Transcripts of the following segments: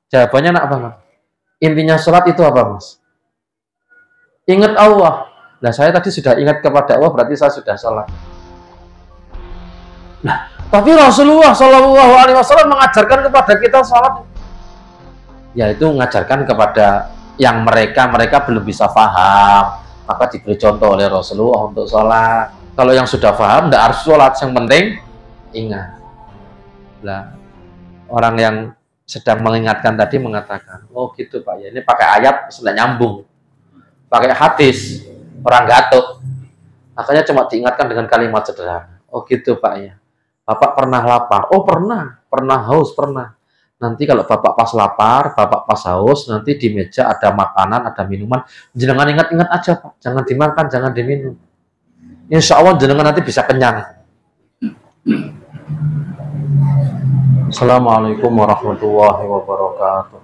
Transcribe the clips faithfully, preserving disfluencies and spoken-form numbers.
Jawabannya nak banget. Intinya sholat itu apa, Mas? Ingat Allah. Nah, saya tadi sudah ingat kepada Allah, berarti saya sudah sholat. Nah, tapi Rasulullah Shallallahu Alaihi Wasallam mengajarkan kepada kita sholat, yaitu mengajarkan kepada yang mereka mereka belum bisa paham, maka diberi contoh oleh Rasulullah untuk sholat. Kalau yang sudah paham, tidak harus sholat, yang penting ingat. Nah, orang yang sedang mengingatkan tadi mengatakan, oh gitu Pak ya, ini pakai ayat sudah nyambung, pakai hadis orang gatuk, makanya cuma diingatkan dengan kalimat sederhana. Oh gitu Pak ya, Bapak pernah lapar? Oh pernah, pernah haus pernah. Nanti kalau Bapak pas lapar, Bapak pas haus, nanti di meja ada makanan, ada minuman, jangan ingat-ingat aja Pak, jangan dimakan, jangan diminum. Insya Allah jenengan nanti bisa kenyang. Assalamualaikum warahmatullahi wabarakatuh.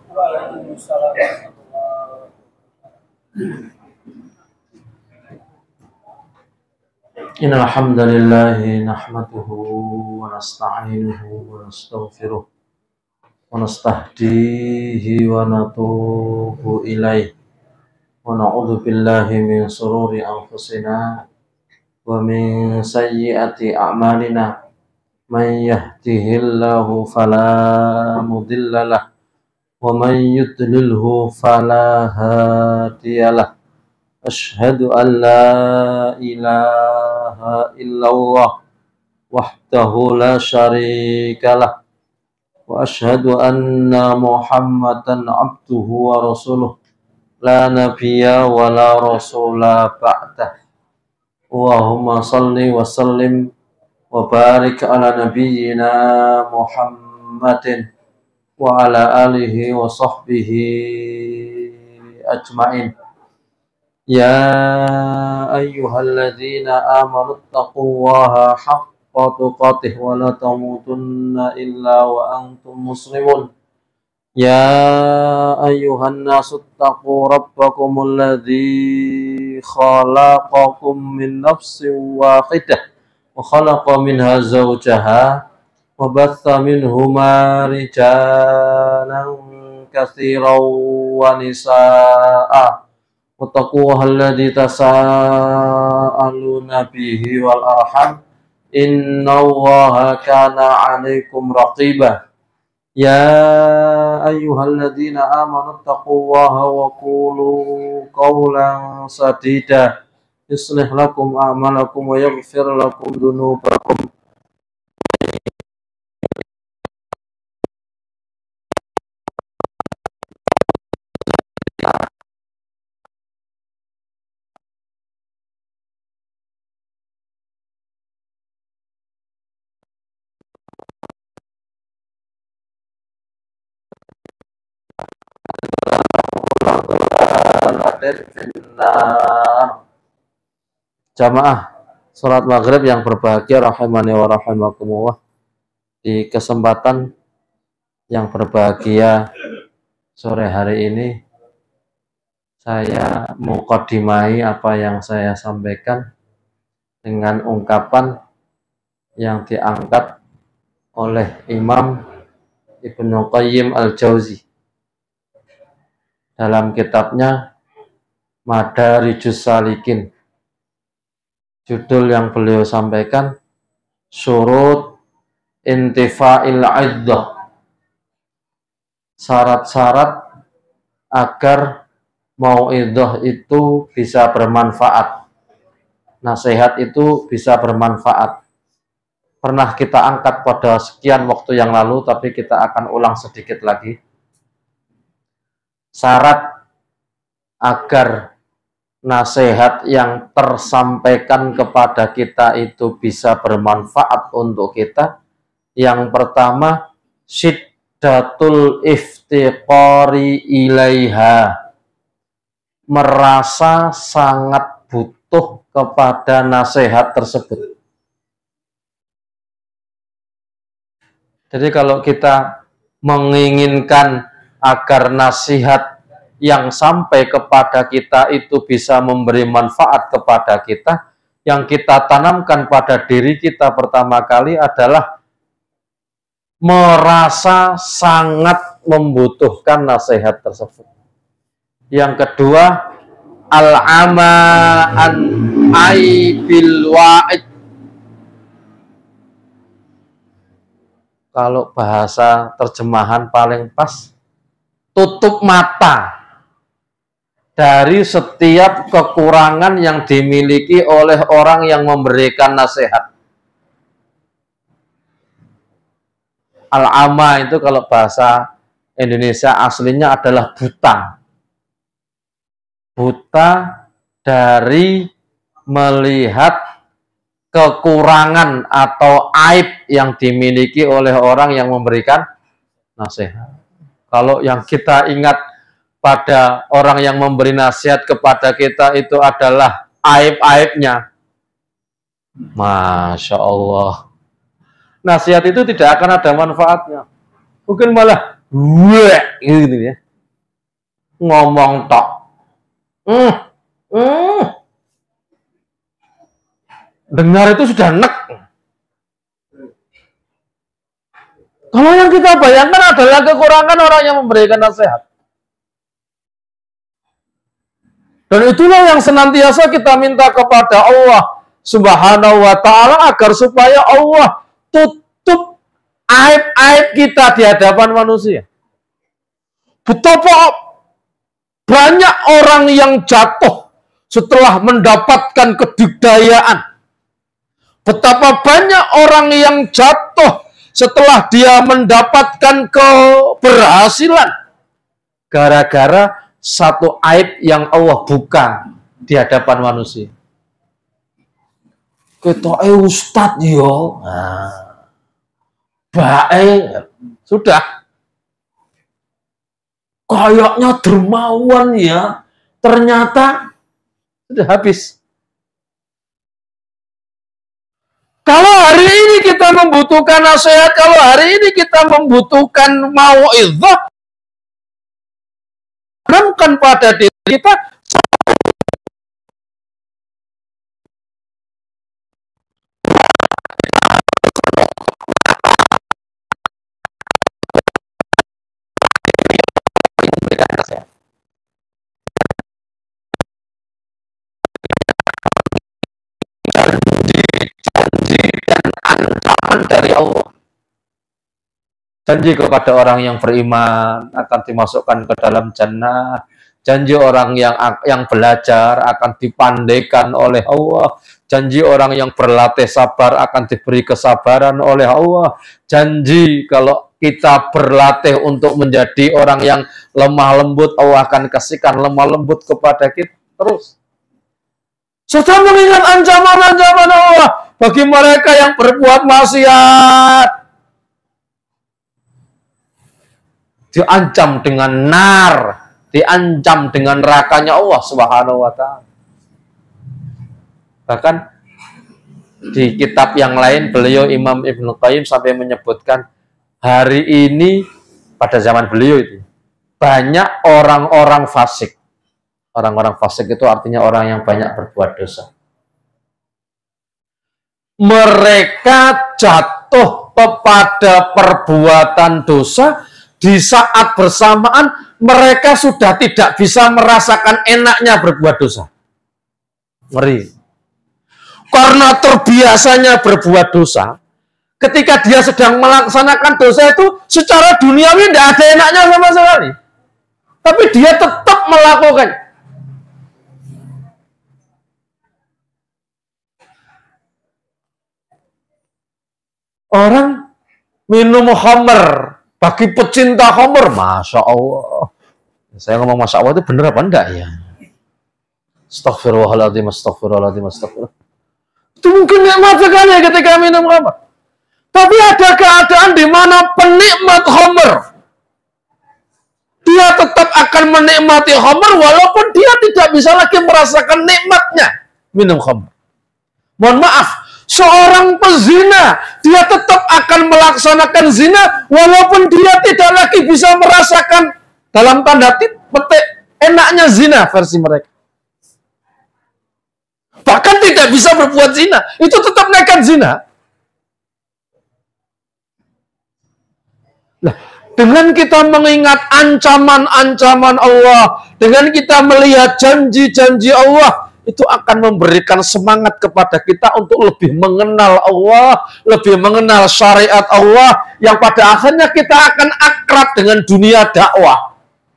Innal hamdalillah nahmaduhu wa nasta'inuhu wa nastaghfiruh wa nastahdihi wa natubu ilaih wa na'udzu billahi min shururi anfusina wa min sayyiati a'malina. Man yahdihillahu fala mudhillalah wa man yudlilhu fala hadiyalah. Asyhadu an la ilaha illallah wahdahu la syarikalah wa asyhadu anna Muhammadan abduhu wa rasuluh la nabiyya wa la rasula ba'dah. Allahumma salli wa sallim wa barik ala nabiyyina Muhammadin wa ala alihi wa sahbihi ajmain. Ya ayyuhalladzina amanu taqullaha haqqa tuqatih wa la tamutunna illa wa antum muslimun. Ya ayyuhan nasu taqu rabbakumul ladzi khalaqakum min nafsin wahidah wa khalaqa minha zawjaha wa batha minhuma rijalan katsiran wa nisaa'a wattaqullahalladzi tasaaluna bihi wal arham innallaha kana 'alaikum raqiba. Ya ayyuhalladzina amanu taqullaha wa qulu qawlan sadida yuslih lakum a'malakum wa yaghfir lakum dzunubakum. Jamaah salat maghrib yang berbahagia rahimani wa rahimakumullah, di kesempatan yang berbahagia sore hari ini saya muqaddimai apa yang saya sampaikan dengan ungkapan yang diangkat oleh Imam Ibnu Qayyim Al-Jauzi dalam kitabnya Madarijus Salikin. Judul yang beliau sampaikan, Syurut Intifa'il Iddah, syarat-syarat agar mau'idhah itu bisa bermanfaat, nasihat itu bisa bermanfaat. Pernah kita angkat pada sekian waktu yang lalu, tapi kita akan ulang sedikit lagi. Syarat agar nasihat yang tersampaikan kepada kita itu bisa bermanfaat untuk kita. Yang pertama, syiddatul iftiqari ilaiha, merasa sangat butuh kepada nasihat tersebut. Jadi kalau kita menginginkan agar nasihat yang sampai kepada kita itu bisa memberi manfaat kepada kita, yang kita tanamkan pada diri kita pertama kali adalah merasa sangat membutuhkan nasihat tersebut. Yang kedua, al-ama an aibil wa'id. Kalau bahasa terjemahan paling pas, tutup mata dari setiap kekurangan yang dimiliki oleh orang yang memberikan nasihat. Al-ama itu kalau bahasa Indonesia aslinya adalah buta. Buta dari melihat kekurangan atau aib yang dimiliki oleh orang yang memberikan nasihat. Kalau yang kita ingat pada orang yang memberi nasihat kepada kita itu adalah aib-aibnya, Masya Allah, nasihat itu tidak akan ada manfaatnya. Mungkin malah weh, gitu ya, ngomong tok. Hmm, hmm. Dengar itu sudah nek. Kalau yang kita bayangkan adalah kekurangan orang yang memberikan nasihat. Dan itulah yang senantiasa kita minta kepada Allah Subhanahu wa ta'ala, agar supaya Allah tutup aib-aib kita di hadapan manusia. Betapa banyak orang yang jatuh setelah mendapatkan kedikdayaan. Betapa banyak orang yang jatuh setelah dia mendapatkan keberhasilan gara-gara satu aib yang Allah buka di hadapan manusia. Kita eh ustadz yo, nah, baik, sudah. Kayaknya dermawan ya, ternyata sudah habis. Kalau hari ini kita membutuhkan nasihat, kalau hari ini kita membutuhkan mau'izah, tanamkan pada diri kita janji dan ancaman dari Allah. Janji kepada orang yang beriman akan dimasukkan ke dalam jannah. Janji orang yang yang belajar akan dipandaikan oleh Allah. Janji orang yang berlatih sabar akan diberi kesabaran oleh Allah. Janji kalau kita berlatih untuk menjadi orang yang lemah lembut, Allah akan kasihkan lemah lembut kepada kita terus. Serta mengingat ancaman-ancaman Allah bagi mereka yang berbuat maksiat. Diancam dengan nar, diancam dengan nerakanya Allah Subhanahu wa ta'ala. Bahkan di kitab yang lain beliau Imam Ibnu Qayyim sampai menyebutkan hari ini pada zaman beliau itu banyak orang-orang fasik. Orang-orang fasik itu artinya orang yang banyak berbuat dosa. Mereka jatuh kepada perbuatan dosa di saat bersamaan mereka sudah tidak bisa merasakan enaknya berbuat dosa. Ngeri. Karena terbiasanya berbuat dosa, ketika dia sedang melaksanakan dosa itu secara duniawi tidak ada enaknya sama sekali. Tapi dia tetap melakukan. Orang minum khamr, bagi pecinta khamr, Masya Allah. Saya ngomong Masya Allah itu bener apa enggak ya? Astaghfirullahaladzim, astaghfirullahaladzim, astaghfirullahaladzim. Itu mungkin nikmat sekali ketika minum khamr. Tapi ada keadaan di mana penikmat khamr, dia tetap akan menikmati khamr walaupun dia tidak bisa lagi merasakan nikmatnya minum khamr. Mohon maaf, seorang pezina, dia tetap akan melaksanakan zina walaupun dia tidak lagi bisa merasakan dalam tanda petik enaknya zina versi mereka. Bahkan tidak bisa berbuat zina, itu tetap nekat zina. Nah, Dengan kita mengingat ancaman-ancaman Allah, dengan kita melihat janji-janji Allah, itu akan memberikan semangat kepada kita untuk lebih mengenal Allah, lebih mengenal syariat Allah, yang pada akhirnya kita akan akrab dengan dunia dakwah.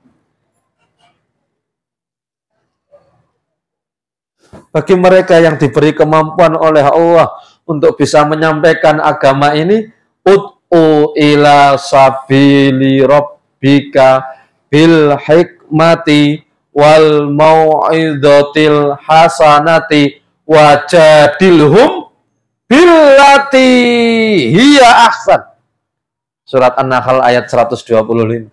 Bagi mereka yang diberi kemampuan oleh Allah untuk bisa menyampaikan agama ini, ud'u ila sabili rabbika bil hikmati wal mau'izatil hasanati wajadilhum billati hiya ahsan. Surat An-Nahl ayat seratus dua puluh lima.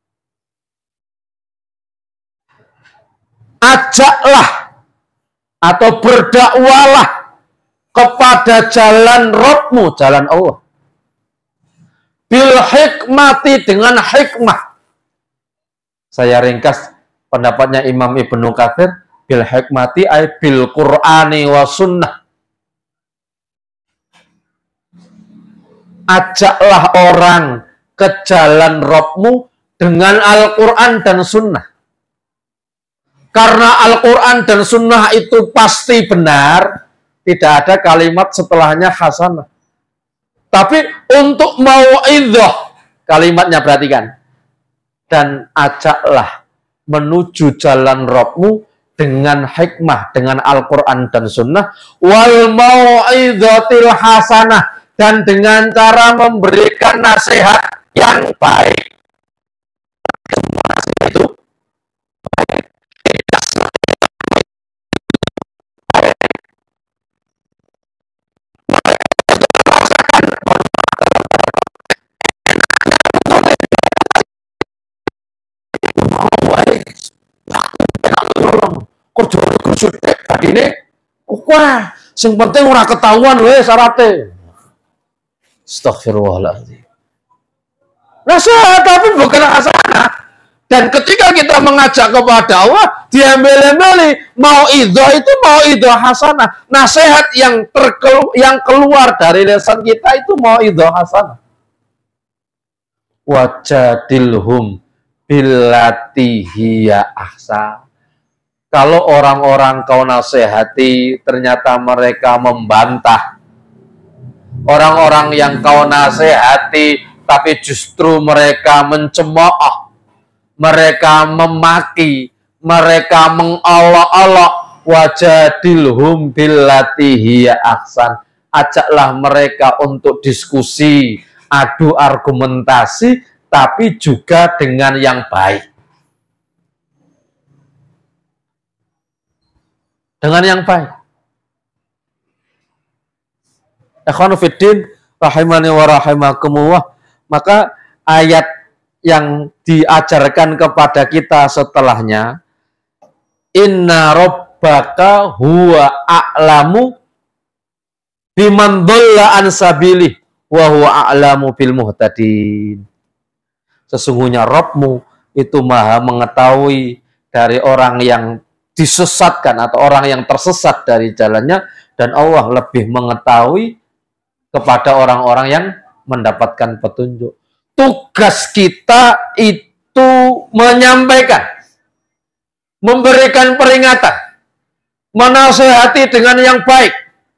Ajaklah atau berdakwalah kepada jalan Rabbmu, jalan Allah. Bil hikmati, dengan hikmah. Saya ringkas pendapatnya Imam Ibnu Katsir, bil hikmati ay bil Qur'ani wa sunnah. Ajaklah orang ke jalan Rabbmu dengan Al-Quran dan sunnah. Karena Al-Quran dan sunnah itu pasti benar, tidak ada kalimat setelahnya hasanah. Tapi untuk mau'idhah, kalimatnya perhatikan. Dan ajaklah menuju jalan Rabbmu dengan hikmah, dengan Al-Quran dan sunnah, wal mau'idhatil hasanah, dan dengan cara memberikan nasihat yang baik. Semua nasihat itu baik. Kerja kusut tadi ini, wah, yang penting ora ketahuan weh syaratnya. Astagfirullahaladzim. Nasihat tapi bukan hasanah. Dan ketika kita mengajak kepada Allah, dia mele-mele mau idhah itu mau idhah hasanah. Nasihat yang terkelu, yang keluar dari lisan kita itu mau idhah hasanah. Wajadilhum billati hiya ahsan. Kalau orang-orang kau nasihati ternyata mereka membantah, orang-orang yang kau nasihati tapi justru mereka mencemooh, mereka memaki, mereka mengolok-olok, wajadilhum billati hiya ahsan. Ajaklah mereka untuk diskusi, adu argumentasi, tapi juga dengan yang baik. Dengan yang baik. Ikhwanu fiddin, rahimani wa rahimakumullah. Maka ayat yang diajarkan kepada kita setelahnya, inna rabbaka huwa a'lamu biman dhalla an sabilih wa huwa a'lamu bil muhtadin. Sesungguhnya Rabbmu itu maha mengetahui dari orang yang disesatkan atau orang yang tersesat dari jalannya, dan Allah lebih mengetahui kepada orang-orang yang mendapatkan petunjuk. Tugas kita itu menyampaikan, memberikan peringatan, menasihati dengan yang baik.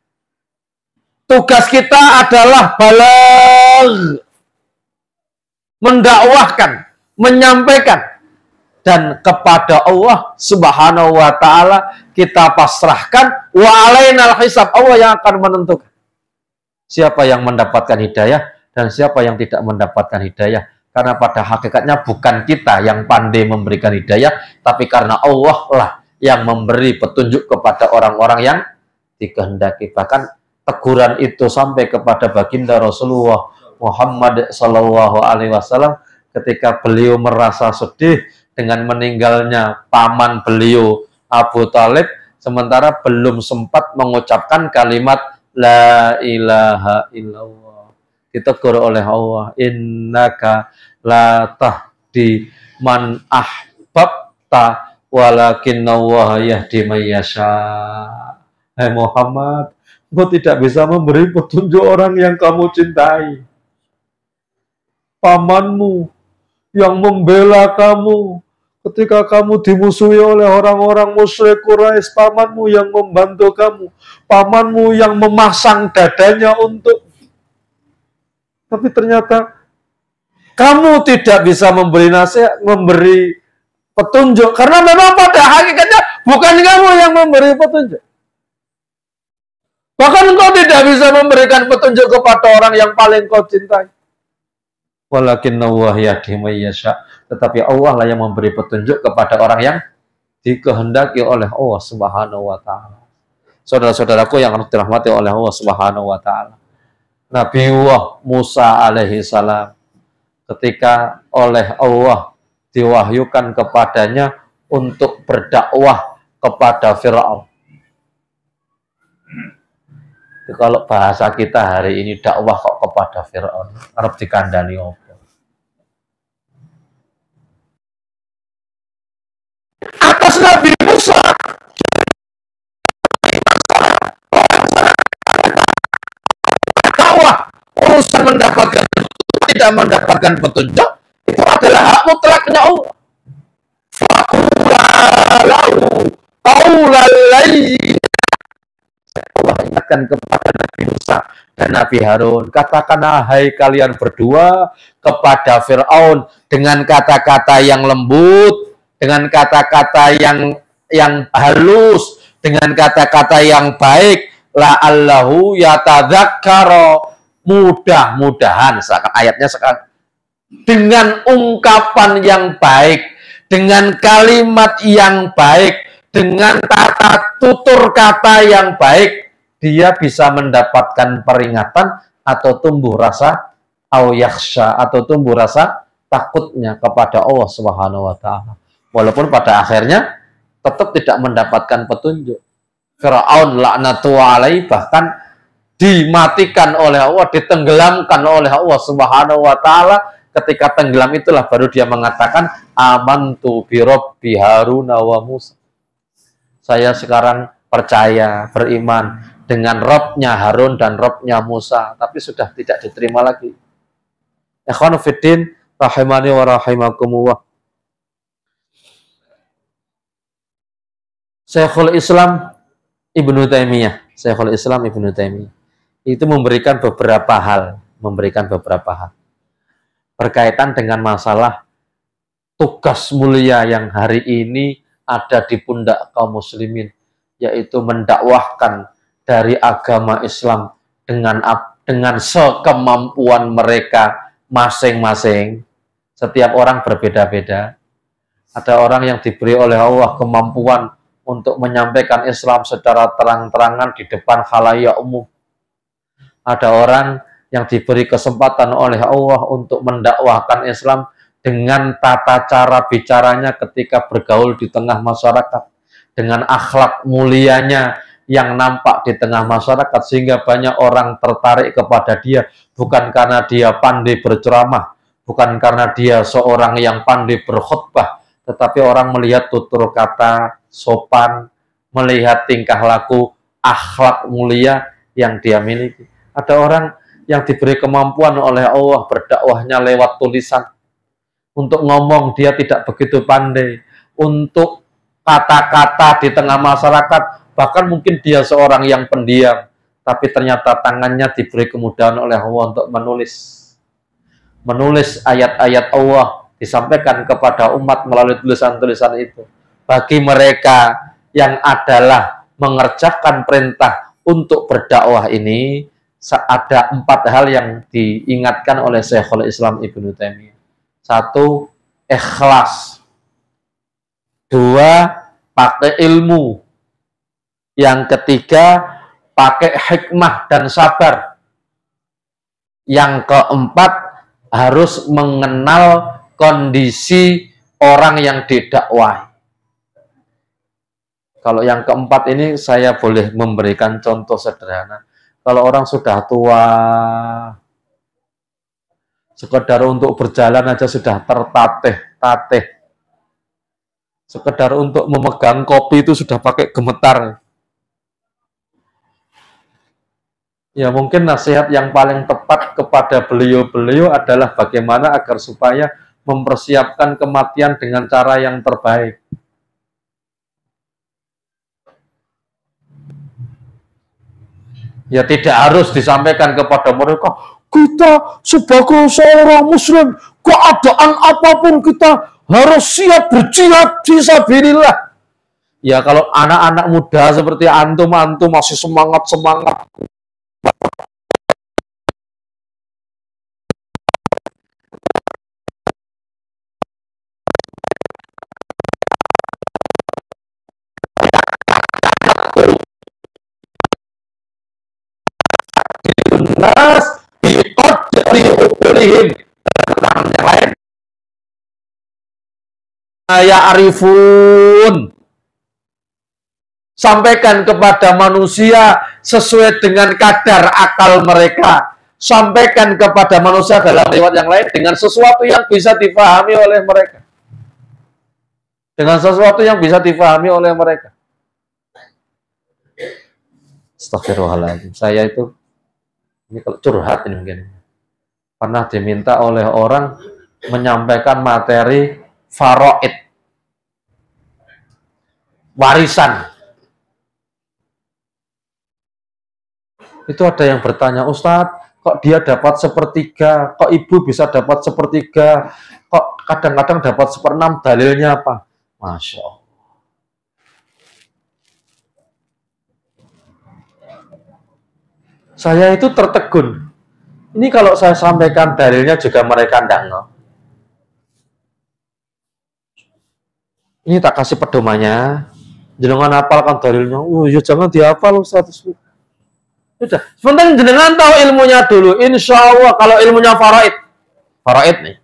Tugas kita adalah baligh, mendakwahkan, menyampaikan. Dan kepada Allah Subhanahu wa ta'ala kita pasrahkan, wa alainal hisab, Allah yang akan menentukan siapa yang mendapatkan hidayah dan siapa yang tidak mendapatkan hidayah. Karena pada hakikatnya bukan kita yang pandai memberikan hidayah, tapi karena Allah lah yang memberi petunjuk kepada orang-orang yang dikehendaki. Bahkan teguran itu sampai kepada baginda Rasulullah Muhammad Sallallahu Alaihi Wasallam ketika beliau merasa sedih dengan meninggalnya paman beliau Abu Talib, sementara belum sempat mengucapkan kalimat la ilaha illallah. Ditegur oleh Allah, innaka la tahdi man ahbabta walakinna Allah yahdi man yasha. Hai Muhammad, engkau tidak bisa memberi petunjuk orang yang kamu cintai. Pamanmu yang membela kamu ketika kamu dimusuhi oleh orang-orang musyrik Quraisy, pamanmu yang membantu kamu, pamanmu yang memasang dadanya untuk. Tapi ternyata kamu tidak bisa memberi nasihat, memberi petunjuk, karena memang pada hakikatnya bukan kamu yang memberi petunjuk. Bahkan engkau tidak bisa memberikan petunjuk kepada orang yang paling kau cintai. Walakinna Allah yahdi may yasha. Tetapi Allah lah yang memberi petunjuk kepada orang yang dikehendaki oleh Allah Subhanahu wa taala. Saudara-saudaraku yang harus dirahmati oleh Allah Subhanahu wa taala. Nabi Musa alaihi salam ketika oleh Allah diwahyukan kepadanya untuk berdakwah kepada Fir'aun. Kalau bahasa kita hari ini dakwah kok kepada Fir'aun, arep dikandani apa? Atas Nabi Musa dakwah, urusan mendapatkan tidak mendapatkan petunjuk itu adalah hak mutlaknya Allah. Fakulahu qaulalai. Allah ingatkan kepada Nabi Musa dan Nabi Harun, katakanlah hai kalian berdua kepada Fir'aun dengan kata-kata yang lembut, dengan kata-kata yang yang halus, dengan kata-kata yang baik, la'allahu yatadzakkara, mudah-mudahan, ayatnya sekarang, dengan ungkapan yang baik, dengan kalimat yang baik, dengan tata tutur kata yang baik, dia bisa mendapatkan peringatan atau tumbuh rasa au yakhsha, atau tumbuh rasa takutnya kepada Allah Subhanahu wa taala. Walaupun pada akhirnya tetap tidak mendapatkan petunjuk. Fir'aun laknatullah alaihi bahkan dimatikan oleh Allah, ditenggelamkan oleh Allah Subhanahu wa taala. Ketika tenggelam itulah baru dia mengatakan amantu bi rabbi Harun wa Musa. Saya sekarang percaya, beriman dengan Robnya Harun dan Robnya Musa, tapi sudah tidak diterima lagi. Ikhwanu fiddin, rahimani wa rahimakumullah. Syekhul Islam Ibnu Taimiyah, Syekhul Islam Ibnu Taimiyah itu memberikan beberapa hal, memberikan beberapa hal berkaitan dengan masalah tugas mulia yang hari ini ada di pundak kaum muslimin, yaitu mendakwahkan dari agama Islam dengan dengan sekemampuan mereka masing-masing. Setiap orang berbeda-beda. Ada orang yang diberi oleh Allah kemampuan untuk menyampaikan Islam secara terang-terangan di depan khalayak umum. Ada orang yang diberi kesempatan oleh Allah untuk mendakwahkan Islam dengan tata cara bicaranya ketika bergaul di tengah masyarakat, dengan akhlak mulianya yang nampak di tengah masyarakat, sehingga banyak orang tertarik kepada dia, bukan karena dia pandai berceramah, bukan karena dia seorang yang pandai berkhutbah, tetapi orang melihat tutur kata sopan, melihat tingkah laku, akhlak mulia yang dia miliki. Ada orang yang diberi kemampuan oleh Allah berdakwahnya lewat tulisan. Untuk ngomong dia tidak begitu pandai, untuk kata-kata di tengah masyarakat, bahkan mungkin dia seorang yang pendiam, tapi ternyata tangannya diberi kemudahan oleh Allah untuk menulis. Menulis ayat-ayat Allah, disampaikan kepada umat melalui tulisan-tulisan itu. Bagi mereka yang adalah mengerjakan perintah untuk berdakwah ini, ada empat hal yang diingatkan oleh Syekhul Islam Ibnu Taimiyah. Satu, ikhlas. Dua, pakai ilmu. Yang ketiga, pakai hikmah dan sabar. Yang keempat, harus mengenal kondisi orang yang didakwahi. Kalau yang keempat ini saya boleh memberikan contoh sederhana. Kalau orang sudah tua, sekedar untuk berjalan aja sudah tertatih-tatih. Sekedar untuk memegang kopi itu sudah pakai gemetar. Ya mungkin nasihat yang paling tepat kepada beliau-beliau adalah bagaimana agar supaya mempersiapkan kematian dengan cara yang terbaik. Ya tidak harus disampaikan kepada mereka, kita sebagai seorang muslim, keadaan apapun kita harus siap berjihad fisabilillah. Ya kalau anak-anak muda seperti antum-antum masih semangat-semangat, nas biqadri uqulihim, yang lain ya arifun, sampaikan kepada manusia sesuai dengan kadar akal mereka, sampaikan kepada manusia dalam lewat yang lain dengan sesuatu yang bisa dipahami oleh mereka, dengan sesuatu yang bisa dipahami oleh mereka. Astagfirullahaladzim, saya itu ini kalau curhat ini mungkin pernah diminta oleh orang menyampaikan materi faraid, warisan. Itu ada yang bertanya, Ustadz, kok dia dapat sepertiga, kok ibu bisa dapat sepertiga, kok kadang-kadang dapat seperenam, dalilnya apa? Masya Allah. Saya itu tertegun. Ini kalau saya sampaikan dalilnya juga mereka tidak ngeh. Ini tak kasih pedomannya, jenengan hafalkan dalilnya. Oh ya jangan dihafal Ustaz. Sudah, sebentar jenengan tahu ilmunya dulu. Insya Allah kalau ilmunya faraid, faraid nih.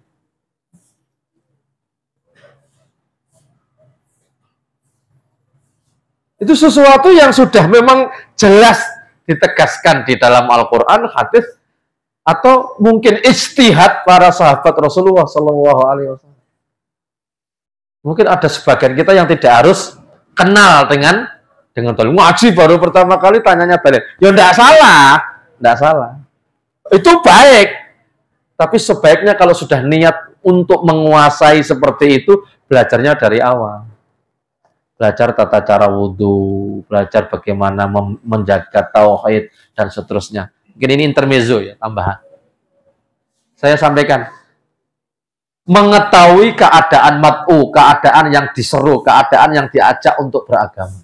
Itu sesuatu yang sudah memang jelas ditegaskan di dalam Al-Quran, hadis, atau mungkin ijtihad para sahabat Rasulullah Shallallahu Alaihi Wasallam. Mungkin ada sebagian kita yang tidak harus kenal dengan dengan dalil. Ngaji baru pertama kali tanyanya dalil. Ya tidak salah, tidak salah. Itu baik. Tapi sebaiknya kalau sudah niat untuk menguasai seperti itu, belajarnya dari awal. Belajar tata cara wudhu, belajar bagaimana menjaga tauhid dan seterusnya. Mungkin ini intermezzo ya, tambahan. Saya sampaikan, mengetahui keadaan mat'u, keadaan yang diseru, keadaan yang diajak untuk beragama.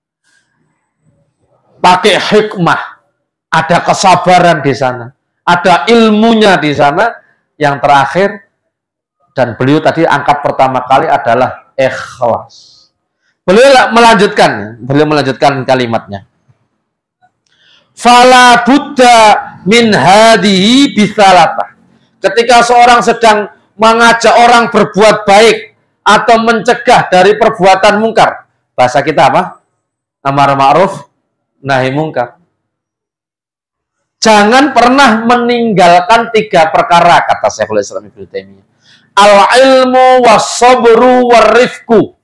Pakai hikmah, ada kesabaran di sana, ada ilmunya di sana. Yang terakhir, dan beliau tadi angkat pertama kali adalah ikhlas. Beliau melanjutkan, beliau melanjutkan kalimatnya. Fala buddha min hadihi bisalatah. Ketika seorang sedang mengajak orang berbuat baik atau mencegah dari perbuatan mungkar, bahasa kita apa? Amar ma'ruf, nahi mungkar. Jangan pernah meninggalkan tiga perkara, kata Syekhul Islam Ibnu Taimiyah. Al-ilmu was-sabru war-rifqu.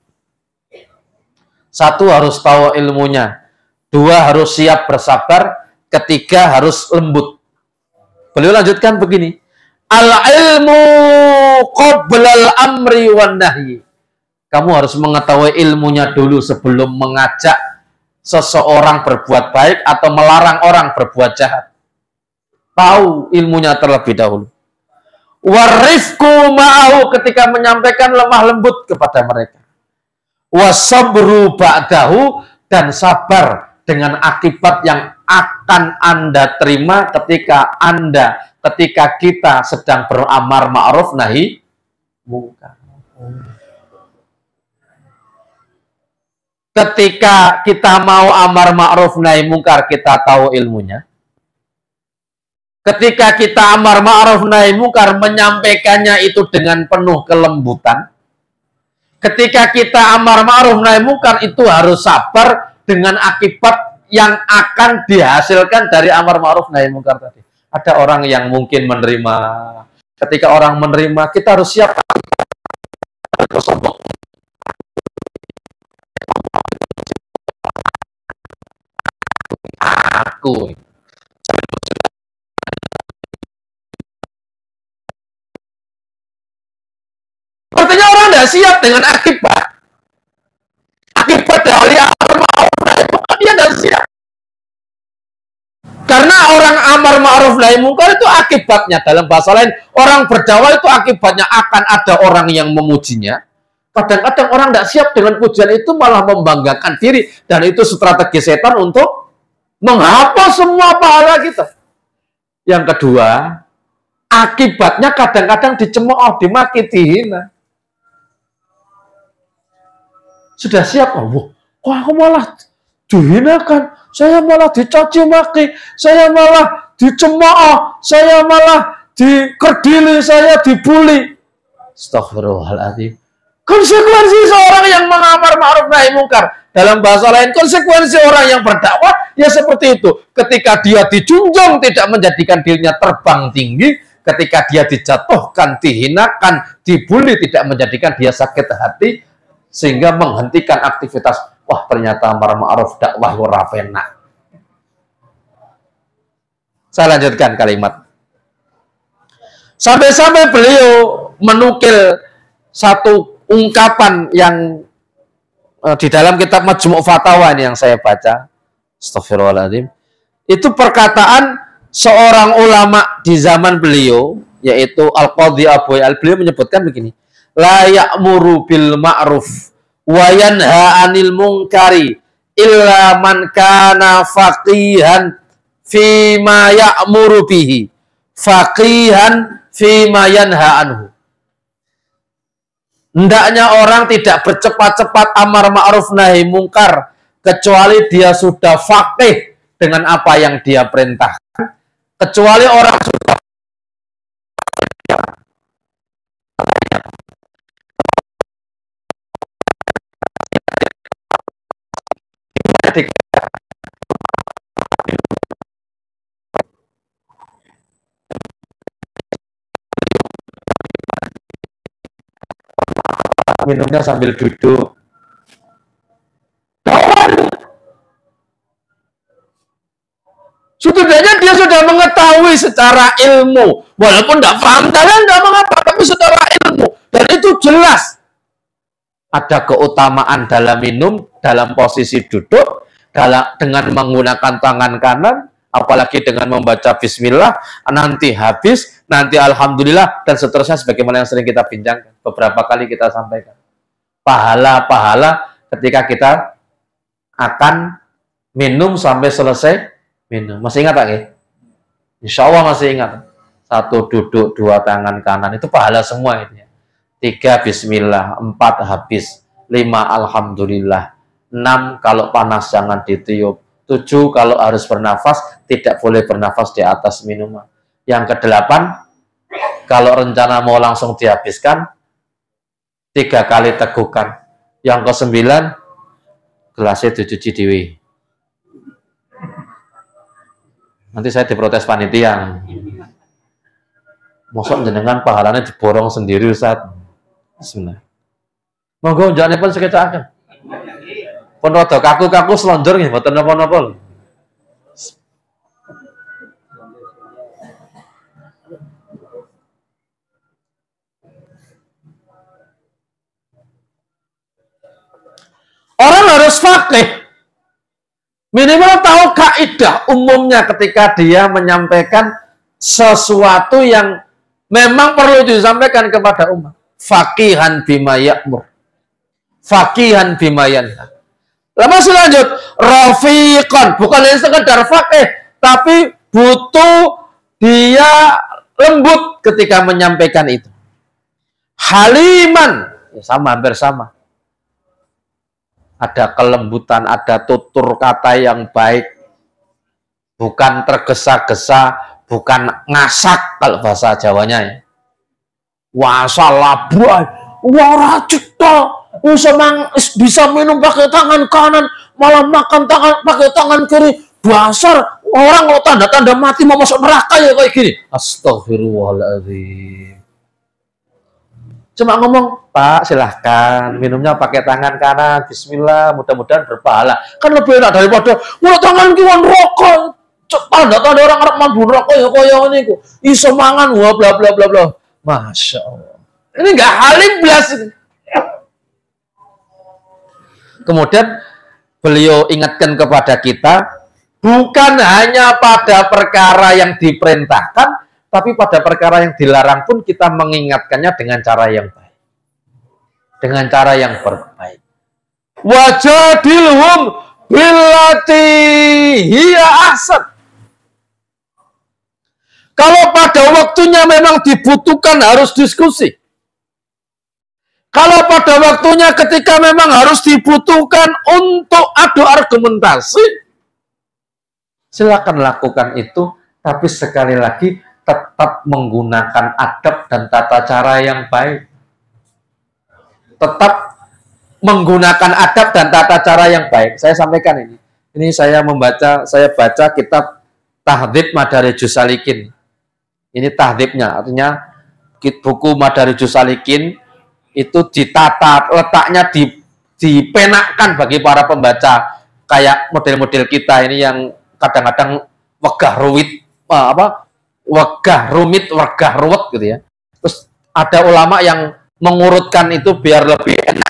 Satu, harus tahu ilmunya. Dua, harus siap bersabar. Ketiga, harus lembut. Beliau lanjutkan begini. Al-ilmu qoblal amri wan nahyi. Kamu harus mengetahui ilmunya dulu sebelum mengajak seseorang berbuat baik atau melarang orang berbuat jahat. Tahu ilmunya terlebih dahulu. Warifku ma'ahu, ketika menyampaikan lemah lembut kepada mereka. Wasabru ba'dahu, dan sabar dengan akibat yang akan Anda terima ketika Anda, ketika kita sedang beramar ma'ruf nahi mungkar. Ketika kita mau amar ma'ruf nahi mungkar, kita tahu ilmunya. Ketika kita amar ma'ruf nahi mungkar, menyampaikannya itu dengan penuh kelembutan. Ketika kita amar ma'ruf nahi mungkar, itu harus sabar dengan akibat yang akan dihasilkan dari amar ma'ruf nahi mungkar tadi. Ada orang yang mungkin menerima. Ketika orang menerima, kita harus siap. Aku tidak siap dengan akibat. Akibat dari amar ma'ruf nahi munkar dia tidak siap. Karena orang amar ma'ruf nahi munkar itu akibatnya, dalam bahasa lain, orang berdakwah itu akibatnya akan ada orang yang memujinya. Kadang-kadang orang tidak siap dengan pujian itu, malah membanggakan diri, dan itu strategi setan untuk menghapus semua pahala kita. Yang kedua, akibatnya kadang-kadang dicemooh, dimaki, dihina. Sudah siap, oh, kok aku malah dihinakan, saya malah dicaci maki, saya malah dicemooh, saya malah dikerdili, saya dibully. Astagfirullahaladzim. Konsekuensi seorang yang mengamar ma'ruf nahi munkar, dalam bahasa lain, konsekuensi orang yang berdakwah ya seperti itu. Ketika dia dijunjung, tidak menjadikan dirinya terbang tinggi. Ketika dia dijatuhkan, dihinakan, dibully, tidak menjadikan dia sakit hati, sehingga menghentikan aktivitas. Wah, ternyata amar ma'ruf dakwah ora penak. Saya lanjutkan kalimat. Sampai-sampai beliau menukil satu ungkapan yang uh, di dalam kitab Majmu' Fatawa ini yang saya baca. Astagfirullahaladzim. Itu perkataan seorang ulama di zaman beliau, yaitu Al-Qadhi Abu Al, beliau menyebutkan begini. La ya'muru bil ma'ruf wa yanha 'anil munkari illa man kana faqihan fi ma ya'muru bihi, faqihan fi ma yanha anhu. Hendaknya orang tidak bercepat-cepat amar ma'ruf nahi munkar kecuali dia sudah faqih dengan apa yang dia perintahkan, kecuali orang sudah minumnya sambil duduk. Setidaknya dia sudah mengetahui secara ilmu, walaupun tidak paham kalian tidak mengapa, tapi secara ilmu, dan itu jelas ada keutamaan dalam minum, dalam posisi duduk, dalam dengan menggunakan tangan kanan, apalagi dengan membaca bismillah, nanti habis, nanti alhamdulillah, dan seterusnya sebagaimana yang sering kita bincangkan, beberapa kali kita sampaikan. Pahala-pahala ketika kita akan minum sampai selesai minum. Masih ingat tak? Insya Allah masih ingat. Satu duduk, dua tangan kanan, itu pahala semua itu ya. Tiga bismillah, empat habis, lima alhamdulillah, enam kalau panas jangan ditiup, tujuh kalau harus bernafas tidak boleh bernafas di atas minuman. Yang kedelapan, kalau rencana mau langsung dihabiskan, tiga kali tegukan. Yang kesembilan, gelasnya dicuci dewi. Nanti saya diprotes panitia. Mosok jenengan pahalanya diborong sendiri Ustaz. Bismillah. Monggo njanipun sekecaken. Pun rada kaku-kaku slonjor nggih mboten napa-napa. Orang harus faqih. Minimal tahu kaidah umumnya ketika dia menyampaikan sesuatu yang memang perlu disampaikan kepada umat. Faqihan bima ya'mur. Faqihan bima yanha. Lalu selanjut, rafiqan, bukan hanya sekedar faqih, tapi butuh dia lembut ketika menyampaikan itu. Haliman, ya sama, hampir sama. Ada kelembutan, ada tutur kata yang baik, bukan tergesa-gesa, bukan ngasak kalau bahasa Jawanya ya. Wasalabuai, waracita, bisa minum pakai tangan kanan, malah makan tangan pakai tangan kiri. Dasar orang kalau tanda-tanda mati mau masuk neraka ya kayak gini. Astagfirullahaladzim. Cuma ngomong, Pak silahkan minumnya pakai tangan kanan, bismillah, mudah-mudahan berpahala. Kan lebih enak daripada mulut tangan kiwan rokok. Tanda-tanda orang Arab mabuk rokok ya koyo niku. Iso mangan wah bla bla bla bla. Masya Allah. Ini enggak halim belas. Kemudian beliau ingatkan kepada kita, bukan hanya pada perkara yang diperintahkan, tapi pada perkara yang dilarang pun kita mengingatkannya dengan cara yang baik. Dengan cara yang berbaik. Wajadilhum billati hiya ahsan. Kalau pada waktunya memang dibutuhkan harus diskusi. Kalau pada waktunya ketika memang harus dibutuhkan untuk adu argumentasi, silakan lakukan itu, tapi sekali lagi tetap menggunakan adab dan tata cara yang baik. Tetap menggunakan adab dan tata cara yang baik. Saya sampaikan ini. Ini saya membaca, saya baca kitab Tahdhib Madarijus Salikin. Ini tahdhibnya, artinya buku Madarijus Salikin itu ditata, letaknya di, dipenakkan bagi para pembaca kayak model-model kita ini yang kadang-kadang wegah ruwit, apa, wegah rumit, wegah ruwet gitu ya. Terus ada ulama yang mengurutkan itu biar lebih enak.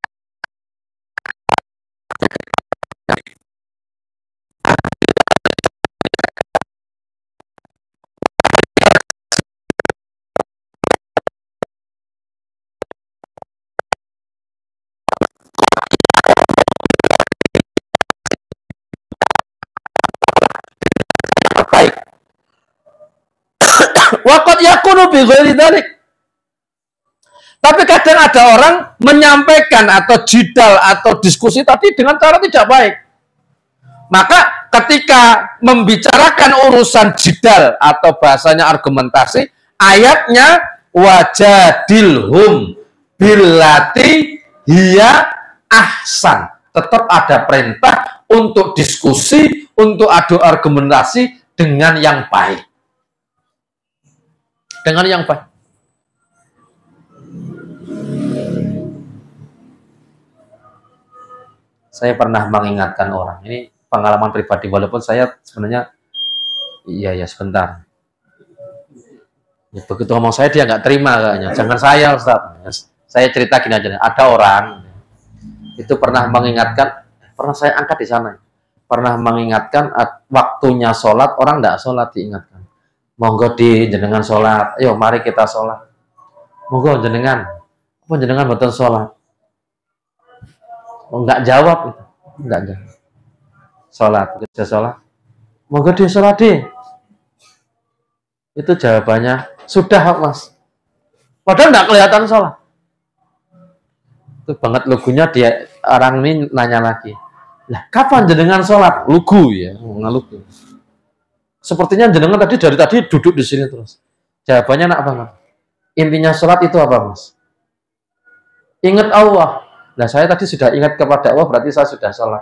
Baik. Waqad yakunu bi ghairi dzalik. Tapi kadang ada orang menyampaikan atau jidal atau diskusi tadi dengan cara tidak baik. Maka ketika membicarakan urusan jidal atau bahasanya argumentasi, ayatnya wajadilhum billati hiya ahsan. Tetap ada perintah untuk diskusi, untuk adu argumentasi dengan yang baik. Dengan yang baik. Saya pernah mengingatkan orang, ini pengalaman pribadi, walaupun saya sebenarnya, iya ya sebentar. Ya, begitu ngomong saya dia nggak terima kayaknya. Jangan saya Ustaz. Saya cerita gini aja, ada orang itu pernah mengingatkan, pernah saya angkat di sana, pernah mengingatkan waktunya sholat, orang nggak sholat diingatkan. Monggo di jenengan sholat, ayo mari kita sholat. Monggo jenengan, apa jenengan betul sholat? Enggak jawab itu, enggak jawab. Sholat, kita sholat. Monggo di sholat deh. Itu jawabannya sudah mas. Padahal enggak kelihatan sholat. Itu banget lugunya dia, orang ini nanya lagi. Lah kapan jenengan sholat? Lugu ya, nggak lugu. Sepertinya jenengan tadi dari tadi duduk di sini terus. Jawabannya enak banget. Intinya sholat itu apa mas? Ingat Allah. Nah, saya tadi sudah ingat kepada Allah, berarti saya sudah sholat.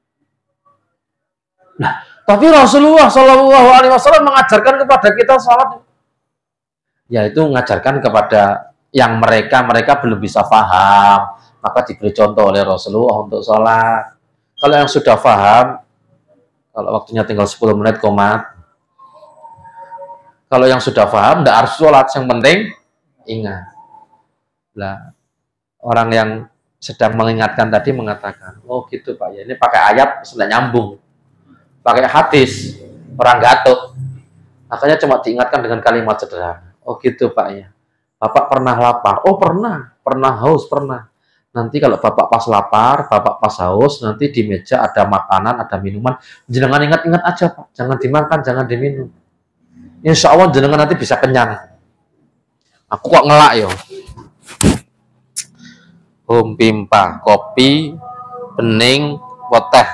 Nah, tapi Rasulullah Shallallahu Alaihi Wasallam mengajarkan kepada kita sholat, yaitu mengajarkan kepada yang mereka mereka belum bisa paham, maka diberi contoh oleh Rasulullah untuk sholat. Kalau yang sudah paham, kalau waktunya tinggal sepuluh menit komat. Kalau yang sudah paham, tidak harus sholat, yang penting ingat. Nah, orang yang sedang mengingatkan tadi mengatakan, oh gitu Pak ya, ini pakai ayat sudah nyambung, pakai hadis orang gatuk, makanya cuma diingatkan dengan kalimat sederhana. Oh gitu Pak ya, Bapak pernah lapar? Oh pernah, pernah haus pernah. Nanti kalau Bapak pas lapar, Bapak pas haus, nanti di meja ada makanan, ada minuman, jangan ingat-ingat aja Pak, jangan dimakan, jangan diminum. Insya Allah jenengan nanti bisa kenyang. Aku kok ngelak yo. Hum pimpa, kopi, bening, poteh.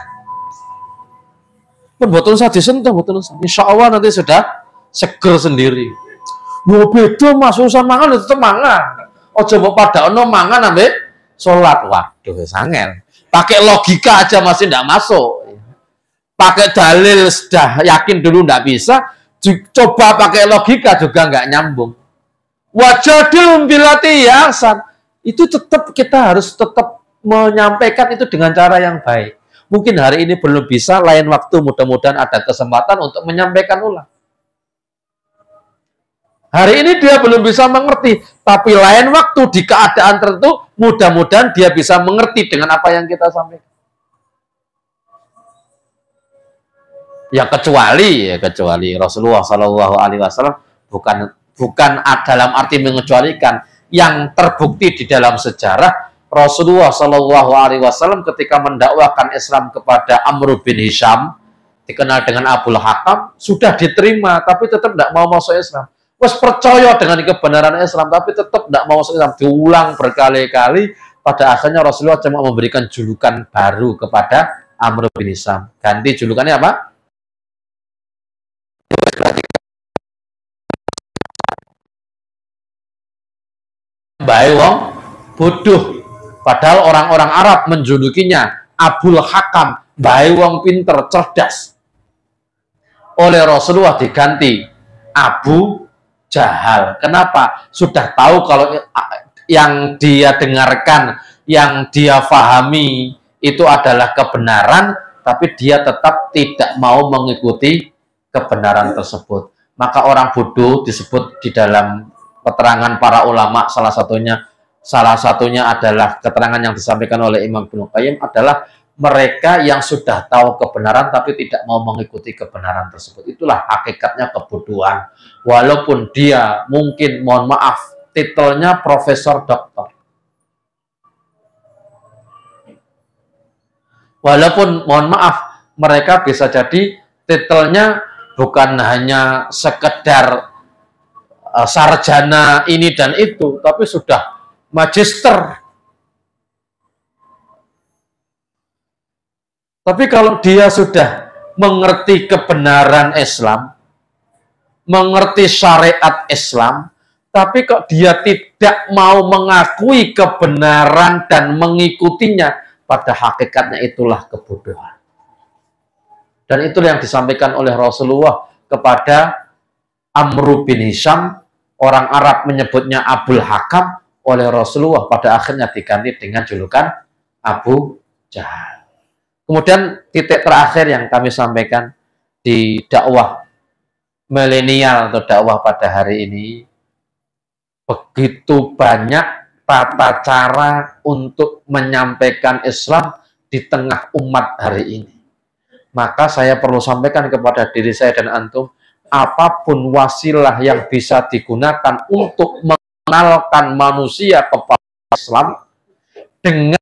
Betul saja disentuh, betul saja. Insya Allah nanti sudah seger sendiri. Mau beda mas, usah mangan tetap mangan. Oh coba pada ono mangan ambil sholat. Waduh, sangel. Pakai logika aja masih tidak masuk. Pakai dalil sudah yakin dulu tidak bisa. Coba pakai logika juga nggak nyambung. Wajadil bilati yasan. Itu tetap kita harus tetap menyampaikan itu dengan cara yang baik. Mungkin hari ini belum bisa, lain waktu mudah-mudahan ada kesempatan untuk menyampaikan ulang. Hari ini dia belum bisa mengerti, tapi lain waktu di keadaan tertentu mudah-mudahan dia bisa mengerti dengan apa yang kita sampaikan. Ya kecuali ya kecuali Rasulullah Shallallahu Alaihi Wasallam bukan bukan dalam arti mengecualikan, yang terbukti di dalam sejarah Rasulullah Shallallahu Alaihi Wasallam ketika mendakwakan Islam kepada Amr bin Hisham, dikenal dengan Abul Hakam, sudah diterima tapi tetap tidak mau masuk Islam. Wes percaya dengan kebenaran Islam tapi tetap tidak mau masuk Islam. Diulang berkali-kali, pada akhirnya Rasulullah cuma memberikan julukan baru kepada Amr bin Hisham. Ganti julukannya apa? Bae wong bodoh. Padahal orang-orang Arab menjulukinya Abul Hakam, bae wong pinter, cerdas. Oleh Rasulullah diganti Abu Jahal. Kenapa? Sudah tahu kalau yang dia dengarkan, yang dia fahami itu adalah kebenaran, tapi dia tetap tidak mau mengikuti kebenaran tersebut. Maka orang bodoh disebut di dalam keterangan para ulama, salah satunya salah satunya adalah keterangan yang disampaikan oleh Imam Ibnu Qayyim adalah mereka yang sudah tahu kebenaran tapi tidak mau mengikuti kebenaran tersebut. Itulah hakikatnya kebodohan. Walaupun dia mungkin, mohon maaf, titelnya profesor doktor. Walaupun, mohon maaf, mereka bisa jadi titelnya bukan hanya sekedar uh, sarjana ini dan itu, tapi sudah magister. Tapi kalau dia sudah mengerti kebenaran Islam, mengerti syariat Islam, tapi kok dia tidak mau mengakui kebenaran dan mengikutinya, pada hakikatnya itulah kebodohan. Dan itulah yang disampaikan oleh Rasulullah kepada Amr bin Hisham, orang Arab menyebutnya Abul Hakam, oleh Rasulullah pada akhirnya diganti dengan julukan Abu Jahal. Kemudian titik terakhir yang kami sampaikan di dakwah milenial atau dakwah pada hari ini, begitu banyak tata cara untuk menyampaikan Islam di tengah umat hari ini. Maka saya perlu sampaikan kepada diri saya dan antum, apapun wasilah yang bisa digunakan untuk mengenalkan manusia kepada Islam dengan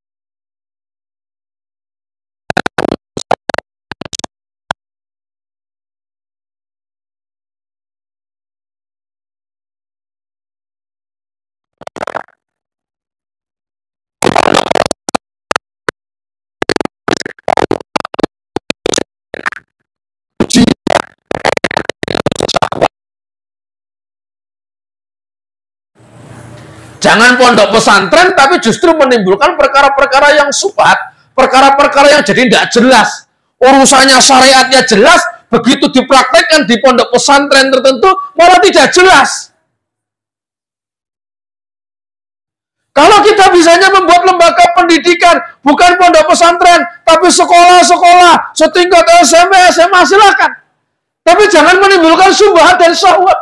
jangan pondok pesantren, tapi justru menimbulkan perkara-perkara yang subhat, perkara-perkara yang jadi tidak jelas. Urusannya syariatnya jelas, begitu dipraktekkan di pondok pesantren tertentu, malah tidak jelas. Kalau kita bisanya membuat lembaga pendidikan, bukan pondok pesantren, tapi sekolah-sekolah, setingkat S M P, S M A, silakan. Tapi jangan menimbulkan subhat dan syahwat.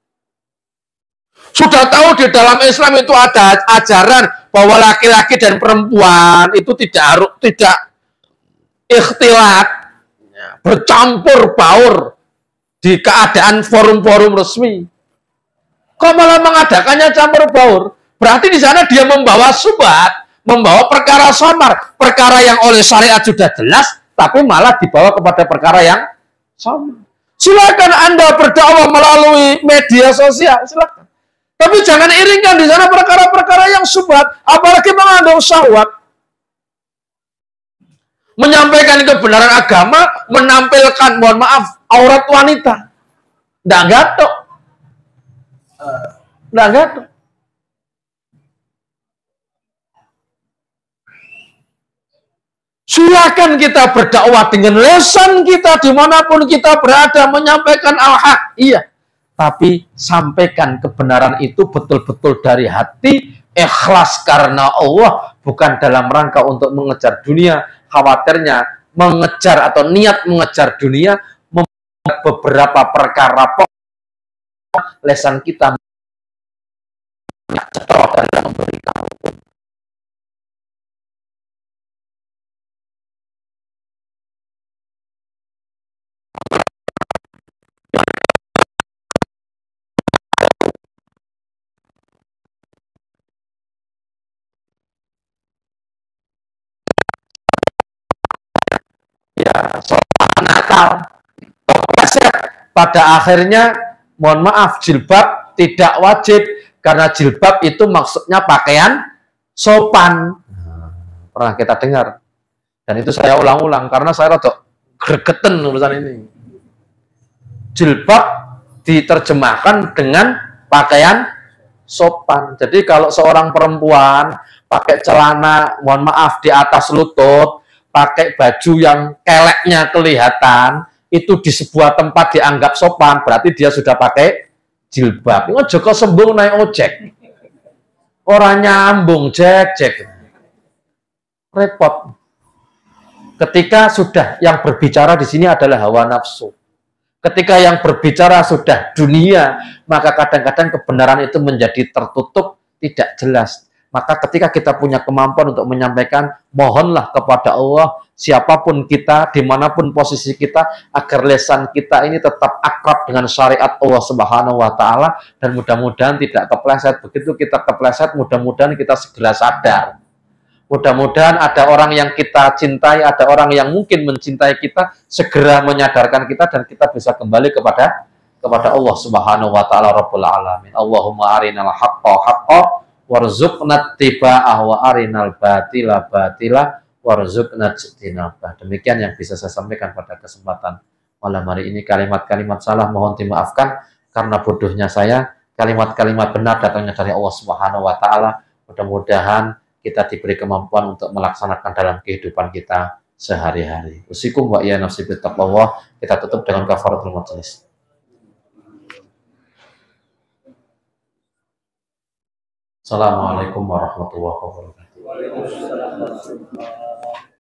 Sudah tahu di dalam Islam itu ada ajaran bahwa laki-laki dan perempuan itu tidak harus tidak ikhtilat, bercampur baur di keadaan forum-forum resmi. Kok malah mengadakannya campur baur? Berarti di sana dia membawa subhat, membawa perkara samar, perkara yang oleh syariat sudah jelas, tapi malah dibawa kepada perkara yang samar. Silakan Anda berdakwah melalui media sosial, silakan. Tapi jangan iringkan di sana perkara-perkara yang subhat, apalagi mengandung syahwat. Menyampaikan kebenaran agama, menampilkan, mohon maaf, aurat wanita. Nggak gatok. Nggak gatok. Silakan kita berdakwah dengan lesan kita, dimanapun kita berada, menyampaikan al-haq. Iya. Tapi sampaikan kebenaran itu betul-betul dari hati, ikhlas karena Allah, bukan dalam rangka untuk mengejar dunia. Khawatirnya mengejar atau niat mengejar dunia membuat beberapa perkara lesan kita dalam memberikan sholat Natal. Pada akhirnya, mohon maaf, jilbab tidak wajib karena jilbab itu maksudnya pakaian sopan. Pernah kita dengar. Dan itu saya ulang-ulang karena saya rada gregeten urusan ini. Jilbab diterjemahkan dengan pakaian sopan. Jadi kalau seorang perempuan pakai celana, mohon maaf, di atas lutut, pakai baju yang keleknya kelihatan, itu di sebuah tempat dianggap sopan, berarti dia sudah pakai jilbab. Ini Joko sembung naik ojek. Orang nyambung, jek, jek. Repot. Ketika sudah yang berbicara di sini adalah hawa nafsu. Ketika yang berbicara sudah dunia, maka kadang-kadang kebenaran itu menjadi tertutup, tidak jelas. Maka ketika kita punya kemampuan untuk menyampaikan, mohonlah kepada Allah, siapapun kita, dimanapun posisi kita, agar lesan kita ini tetap akrab dengan syariat Allah Subhanahu wa Ta'ala, dan mudah-mudahan tidak kepleset. Begitu kita kepleset, mudah-mudahan kita segera sadar. Mudah-mudahan ada orang yang kita cintai, ada orang yang mungkin mencintai kita, segera menyadarkan kita, dan kita bisa kembali kepada kepada Allah Subhanahu wa Ta'ala Rabbul Alamin. Allahumma arinal haqqa haqqa warzuqna tiba'ah wa arinal batila batila warzuqna ijtinabah. Demikian yang bisa saya sampaikan pada kesempatan malam hari ini. Kalimat-kalimat salah mohon dimaafkan karena bodohnya saya. Kalimat-kalimat benar datangnya dari Allah Subhanahu wa Ta'ala. Mudah-mudahan kita diberi kemampuan untuk melaksanakan dalam kehidupan kita sehari-hari. Usikum wa iya nafsi bittaqwallah. Kita tutup dengan kafaratul majelis. Assalamualaikum warahmatullahi wabarakatuh.